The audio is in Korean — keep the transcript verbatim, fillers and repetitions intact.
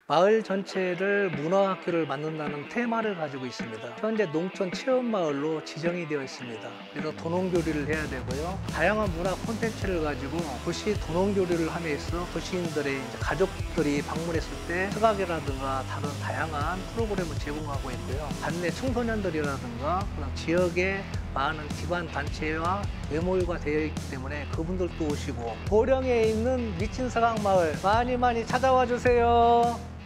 마을 전체를 문화학교를 만든다는 테마를 가지고 있습니다. 현재 농촌 체험마을로 지정이 되어 있습니다. 그래서 도농교류를 해야 되고요. 다양한 문화 콘텐츠를 가지고 도시 도농교류를 함으로써 도시인들의 이제 가족들이 방문했을 때 수학이라든가 다른 다양한 프로그램을 제공하고 있고요. 반내 청소년들이라든가 그런 지역의 많은 기관 단체와 외모가 되어 있기 때문에 그분들도 오시고, 보령에 있는 미친사각마을 많이 많이 찾아와 주세요.